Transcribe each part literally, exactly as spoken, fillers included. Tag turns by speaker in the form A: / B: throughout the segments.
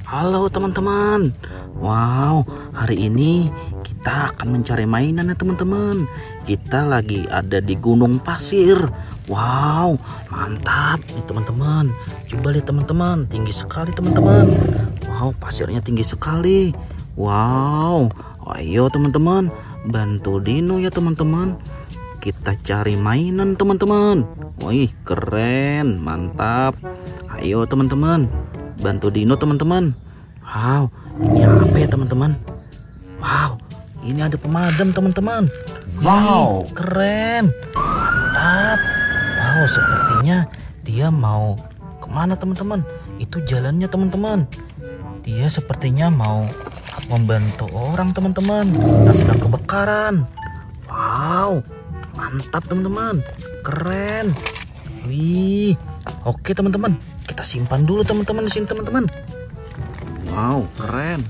A: Halo teman-teman. Wow, hari ini kita akan mencari mainan ya teman-teman. Kita lagi ada di gunung pasir. Wow, mantap nih teman-teman. Coba lihat teman-teman, tinggi sekali teman-teman. Wow, pasirnya tinggi sekali. Wow, ayo teman-teman, bantu Dino ya teman-teman. Kita cari mainan teman-teman. Wih, keren, mantap. Ayo teman-teman, bantu Dino teman-teman. Wow, ini apa ya teman-teman? Wow, ini ada pemadam teman-teman. Wow, keren, mantap. Wow, sepertinya dia mau kemana teman-teman? Itu jalannya teman-teman. Dia sepertinya mau membantu orang teman-teman yang sedang kebakaran. Wow, mantap teman-teman, keren. Wih, oke teman-teman, kita simpan dulu teman-teman di sini teman-teman. Wow, keren.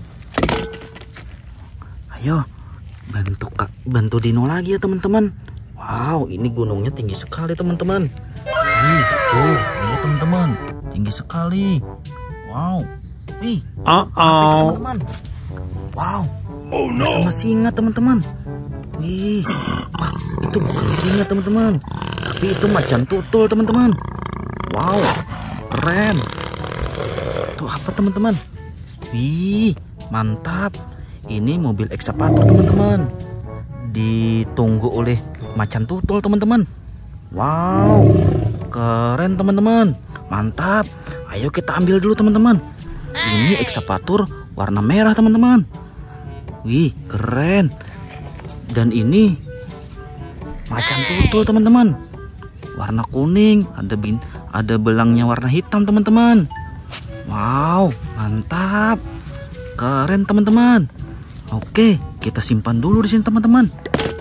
A: Ayo, bantu kak, bantu Dino lagi ya teman-teman. Wow, ini gunungnya tinggi sekali teman-teman. Wih, tuh, ini teman-teman, tinggi sekali. Wow, wih, uh-oh. Teman-teman. Wow, oh, no. Sama singa teman-teman. Wih, wah, itu bukan singa teman-teman, tapi itu macan tutul teman-teman. Wow, keren. Itu apa teman-teman? Wih, mantap. Ini mobil ekskavator teman-teman, ditunggu oleh macan tutul teman-teman. Wow, keren teman-teman, mantap. Ayo kita ambil dulu teman-teman. Ini ekskavator warna merah teman-teman. Wih, keren. Dan ini macan tutul teman-teman, warna kuning, ada bin, ada belangnya warna hitam teman-teman. Wow, mantap, keren teman-teman. Oke, kita simpan dulu di sini teman-teman.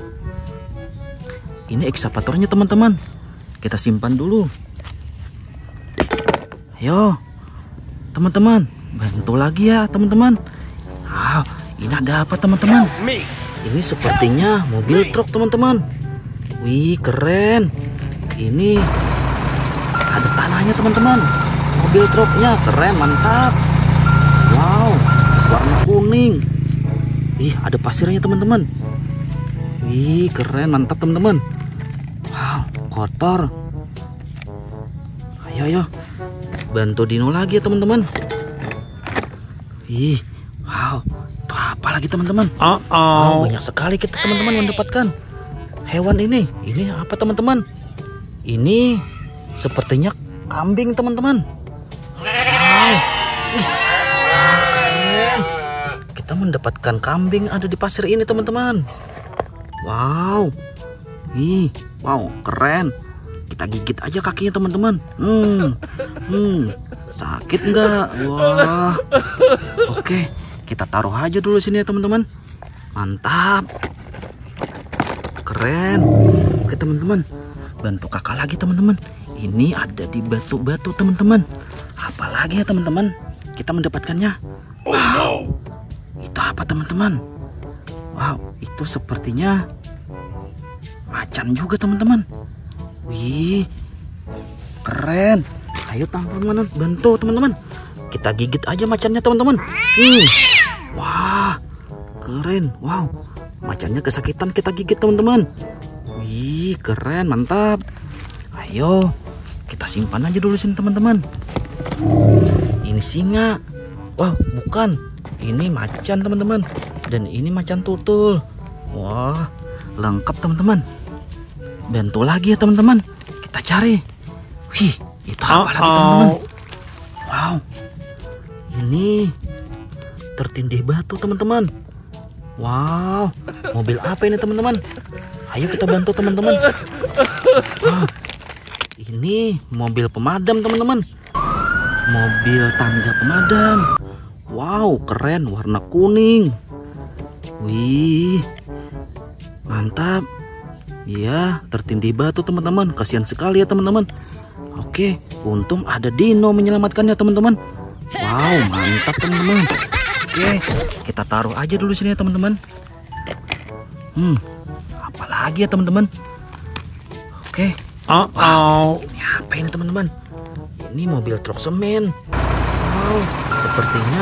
A: Ini ekskavatornya teman-teman, kita simpan dulu. Ayo teman-teman, bantu lagi ya teman-teman. Wow, ini ada apa teman-teman? Ini sepertinya mobil truk teman-teman. Wih, keren. Ini ada tanahnya teman-teman. Mobil truknya keren, mantap. Wow, warna kuning. Ih, ada pasirnya teman-teman. Wih, keren, mantap teman-teman. Wow, kotor. Ayo, ayo, bantu Dino lagi ya teman-teman. Ih, wow, itu apa lagi teman-teman? Uh -oh. Wow, banyak sekali kita teman-teman mendapatkan hewan ini. Ini apa teman-teman? Ini sepertinya kambing teman-teman. Wow, ih, keren. Kita mendapatkan kambing ada di pasir ini teman-teman. Wow, ih, wow, keren. Kita gigit aja kakinya teman-teman. Hmm, hmm, sakit nggak? Wah, oke, kita taruh aja dulu sini ya teman-teman. Mantap, keren. Oke teman-teman, bantu kakak lagi teman-teman. Ini ada di batu-batu teman-teman. Apalagi ya teman-teman, kita mendapatkannya. Wow, itu apa teman-teman? Wow, itu sepertinya macan juga teman-teman. Wih, keren. Ayo teman-teman, bantu teman-teman. Kita gigit aja macannya teman-teman. Hmm. Wah, keren. Wow, macannya kesakitan, kita gigit teman-teman. Wih, keren, mantap. Ayo, kita simpan aja dulu sini teman-teman. Ini singa. Wow, bukan. Ini macan teman-teman. Dan ini macan tutul. Wah, lengkap teman-teman. Bantu lagi ya teman-teman. Kita cari. Wih, itu apa uh -oh. lagi teman-teman? Wow, ini tertindih batu teman-teman. Wow, mobil apa ini teman-teman? Ayo kita bantu teman-teman. Wow, ini mobil pemadam teman-teman. Mobil tangga pemadam. Wow, keren, warna kuning. Wih, mantap. Ya, tertindih batu teman-teman. Kasihan sekali ya teman-teman. Oke, untung ada Dino menyelamatkannya teman-teman. Wow, mantap teman-teman. Oke, kita taruh aja dulu sini ya teman-teman. Hmm, apalagi ya teman-teman? Oke.
B: Uh oh.
A: Ini apa ini teman-teman? Ini mobil truk semen. Wow, sepertinya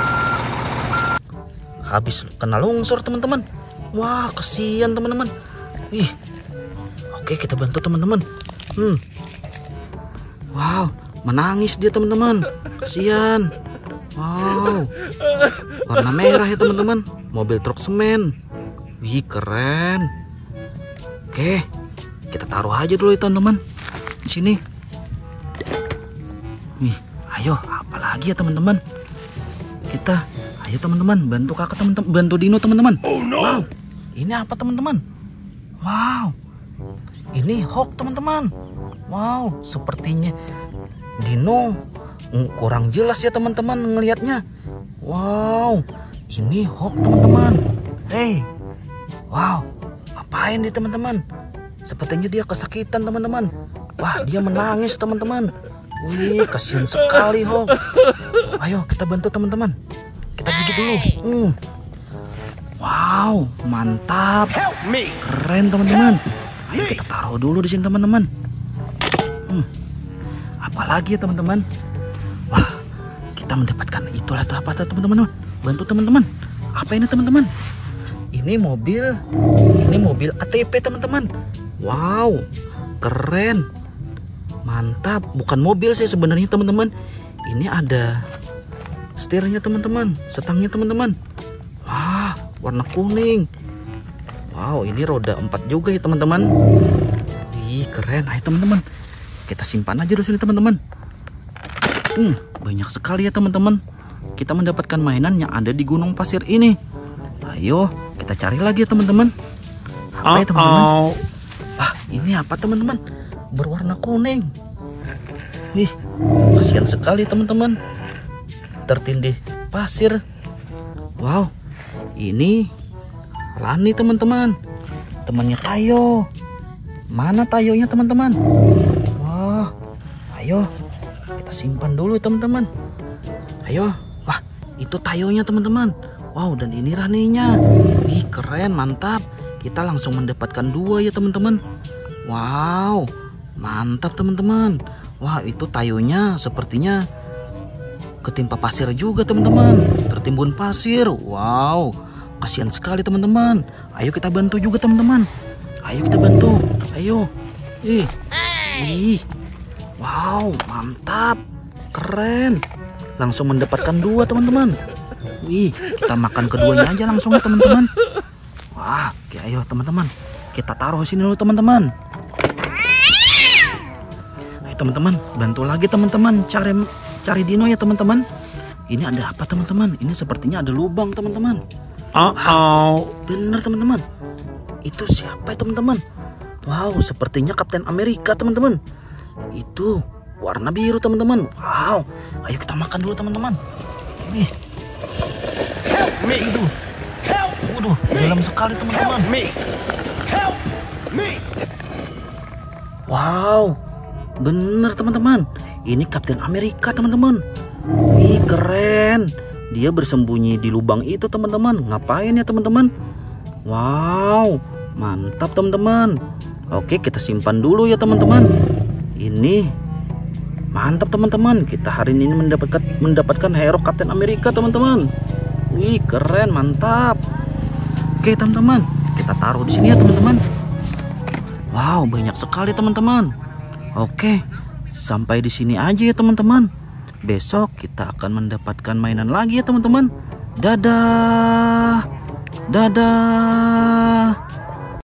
A: habis kena longsor teman-teman. Wah, kasihan teman-teman. Ih, oke kita bantu teman-teman. Hmm, wow, menangis dia teman-teman. Kasihan. Wow, warna merah ya teman-teman. Mobil truk semen. Wih, keren. Oke, kita taruh aja dulu ya teman-teman di sini. Nih, ayo, apalagi ya teman-teman. Kita, ayo teman-teman, bantu kakak teman-teman, bantu Dino teman-teman.
B: Oh, no.
A: Wow, ini apa teman-teman? Wow, ini Hulk teman-teman. Wow, sepertinya Dino kurang jelas ya teman-teman ngelihatnya. Wow, ini Hulk teman-teman. Hey, wow, ngapain dia teman-teman? Sepertinya dia kesakitan teman-teman. Wah, dia menangis teman-teman. Wih, kasihan sekali Hulk. Ayo kita bantu teman-teman. Kita gigit dulu. Hmm. Wow, mantap. Keren teman-teman. Ayo kita taruh dulu di sini teman-teman. Hmm. Apalagi ya teman-teman? Wah, kita mendapatkan itulah tuh apa tuh teman-teman? Bantu teman-teman. Apa ini teman-teman? Ini mobil. Ini mobil A T V teman-teman. Wow, keren. Mantap. Bukan mobil sih sebenarnya teman-teman. Ini ada setirnya teman-teman, setangnya teman-teman. Wah, warna kuning. Wow, ini roda empat juga ya teman-teman. Wih, keren. Ayo teman-teman, kita simpan aja di sini teman-teman. Hmm, banyak sekali ya teman-teman. Kita mendapatkan mainan yang ada di gunung pasir ini. Ayo kita cari lagi ya teman-teman. Apa ya teman-teman? Wah, ini apa teman-teman? Berwarna kuning. Nih, kasihan sekali teman-teman. Tertindih pasir. Wow, ini Rani teman-teman, temannya Tayo. Mana Tayonya teman-teman? Wah, ayo kita simpan dulu teman-teman. Ayo, wah itu Tayonya teman-teman. Wow, dan ini Raninya. Wih, keren, mantap. Kita langsung mendapatkan dua ya teman-teman. Wow, mantap teman-teman. Wah, itu Tayonya sepertinya ketimpa pasir juga teman-teman, tertimbun pasir. Wow, kasihan sekali teman-teman. Ayo kita bantu juga teman-teman. Ayo kita bantu. Ayo. Ih, ih, wow, mantap, keren. Langsung mendapatkan dua teman-teman. Wih, kita makan keduanya aja langsung ya teman-teman. Wah, oke, ayo teman-teman, kita taruh sini dulu teman-teman. Ayo teman-teman, bantu lagi teman-teman cari cari Dino ya teman-teman. Ini ada apa teman-teman? Ini sepertinya ada lubang teman-teman.
B: Uh-oh.
A: Bener teman-teman. Itu siapa ya teman-teman? Wow, sepertinya Kapten Amerika teman-teman. Itu warna biru teman-teman. Wow, ayo kita makan dulu teman-teman. Nih.
B: Help me.
A: Waduh.
B: Help.
A: Waduh, dalam sekali teman-teman.
B: Help me. Help me.
A: Wow, bener teman-teman. Ini Kapten Amerika teman-teman. Wih, keren. Dia bersembunyi di lubang itu teman-teman. Ngapain ya teman-teman? Wow, mantap teman-teman. Oke, kita simpan dulu ya teman-teman. Ini mantap teman-teman. Kita hari ini mendapatkan mendapatkan hero Kapten Amerika teman-teman. Wih, keren, mantap. Oke teman-teman, kita taruh di sini ya teman-teman. Wow, banyak sekali teman-teman. Oke, sampai di sini aja ya teman-teman. Besok kita akan mendapatkan mainan lagi ya teman-teman. Dadah. Dadah.